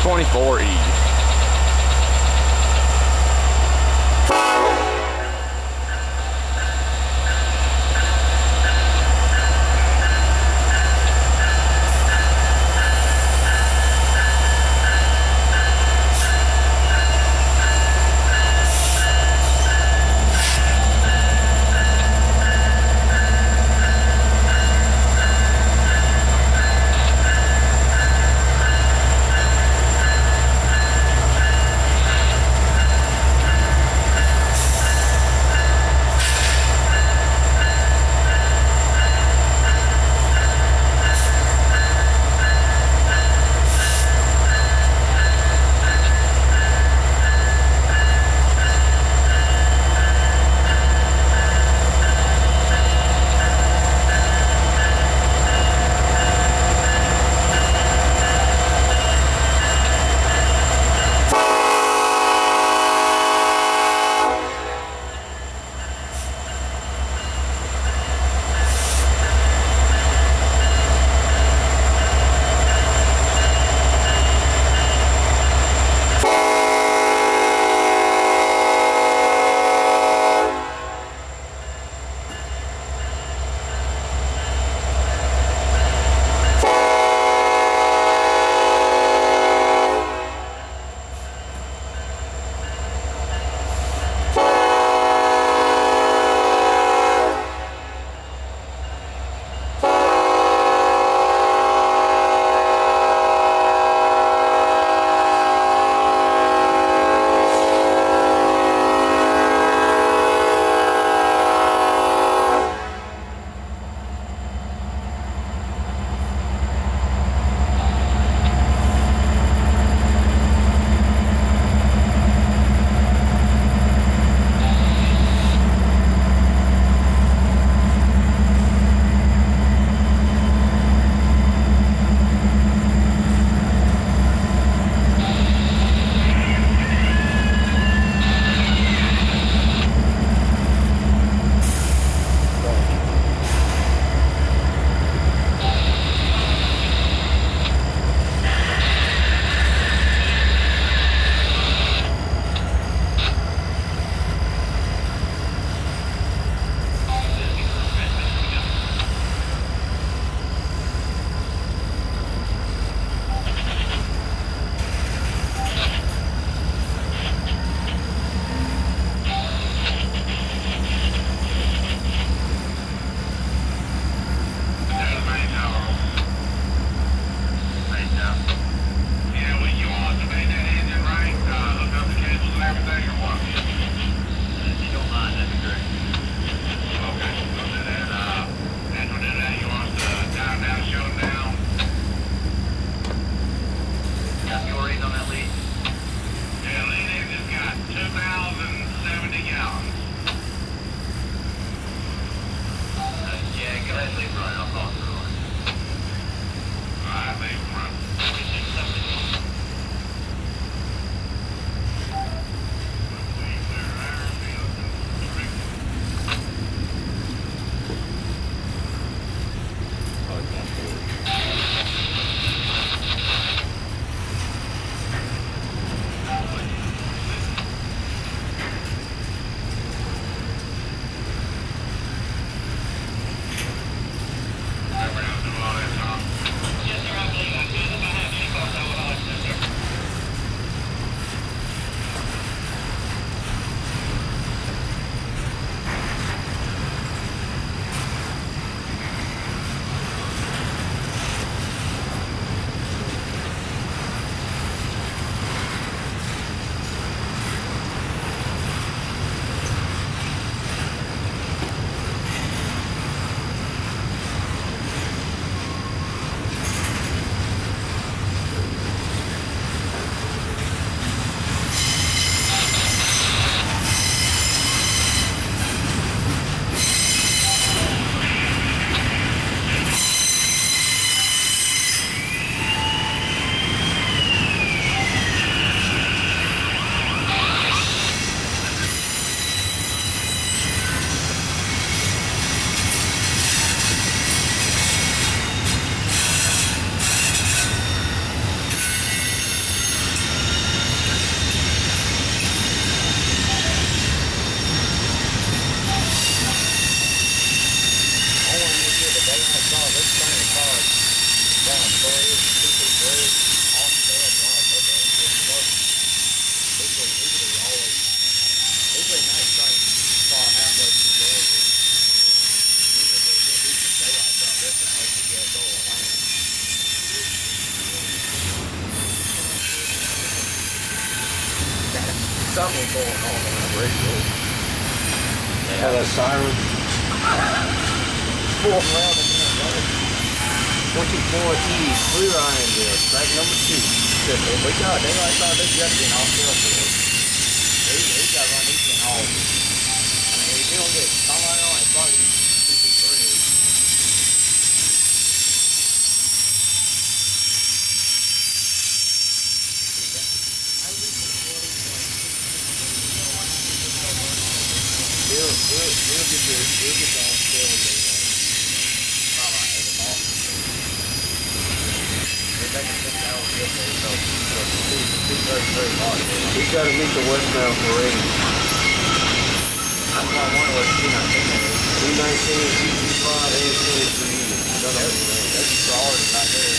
24E. Leave run. I'll call through. All right, leave run. something going on the radio. Yeah, that siren. Fourth round again, right? 24 E's, Blue Ironville, track number 2. If we got, they like thought this just been off field for us. He got run, he's been off. I mean, if you don't get somebody on, it's probably 2 3. He'll get on still. Not like 8 o'clock. They're making 6 hours yesterday, so 2:33 hard. He's got to meet the westbound parade. That's why I wonder what 219 is. 219, 225, and 23. That's priority right there.